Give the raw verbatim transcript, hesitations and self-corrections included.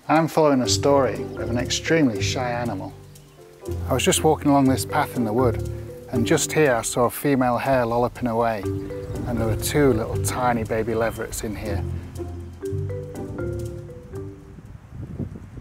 I'm following a story of an extremely shy animal. I was just walking along this path in the wood, and just here I saw a female hare lolloping away, and there were two little tiny baby leverets in here.